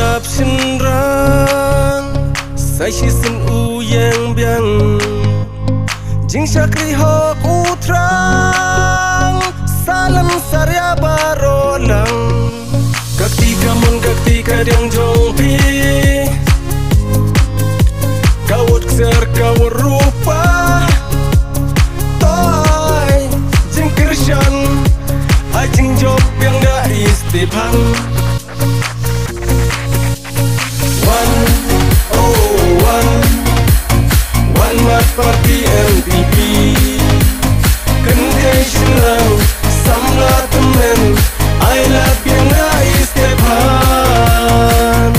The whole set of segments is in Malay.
lap sin rang sai shi sin u yang biang jing syakri hok utrang salam sarya barolang kaktika mun kaktika diang jong pi kawut ksar kawut rupa toy jing kirshan ai jing job yang da istipang one mat party NPP contention lang samla temen I love yang da istipang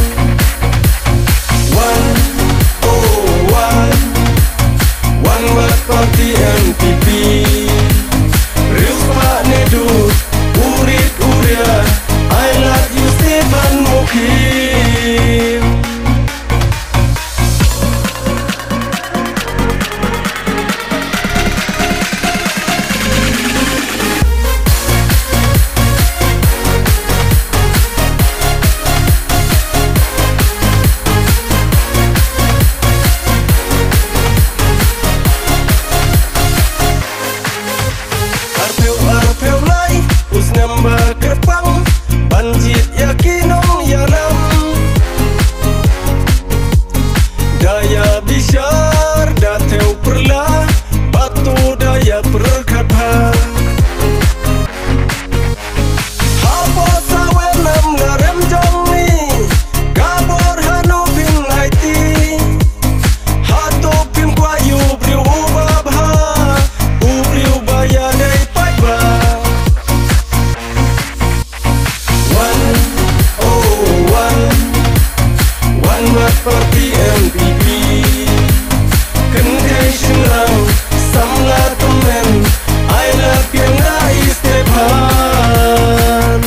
one mat party NPP real pak nedu urit uria I love you Stephanson Mukhim. Kerpang banjit yakinong yalam daya bisyar dateu perla batu daya perkata habo sawenam larem jongni kabor hanu bin laiti hatu pim kwayu briu babha ubriu bayadai paiba party NPP contention lang samla temen I love yang da istipang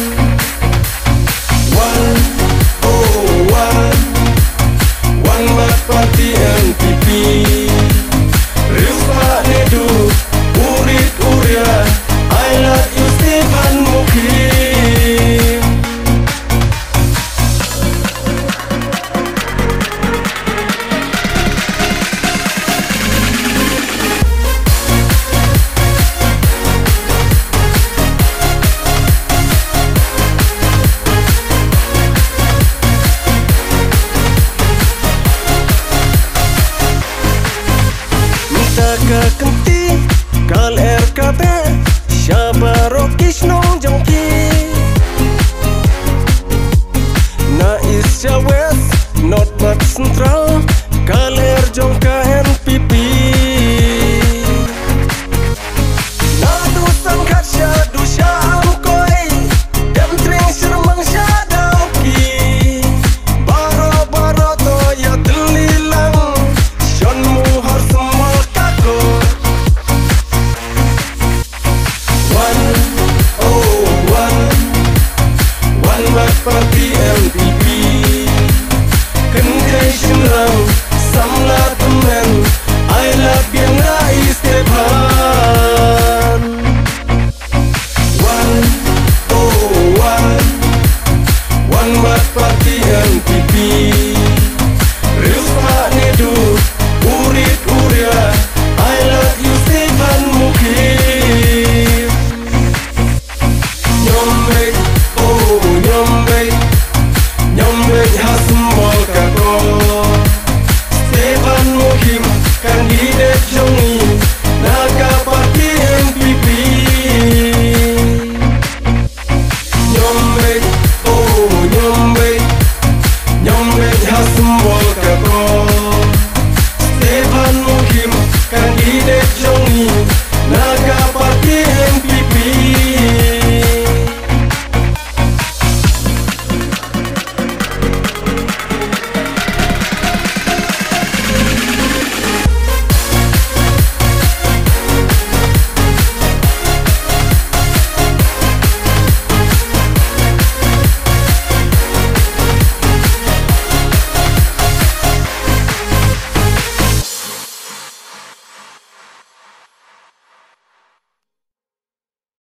one mat party NPP real pak nedu urit uria I love you Stephanson Mukhim. Kenti kal RKB Syabarokish nong jongki na Isya West North Mat Central kal jongka NPP na dusan katsya dusya amkoi dem tring sirmang syadauki baro-baro to ya telilang syonmu har semal party NPP contention lang samla temen I love yang da istipang one mat party NPP real pak nedu urit uria I love you Stephanson Mukhim. Nyombek hasmol kako Stephanson Mukhim kandidat jongi naga party NPP nyombek hasmol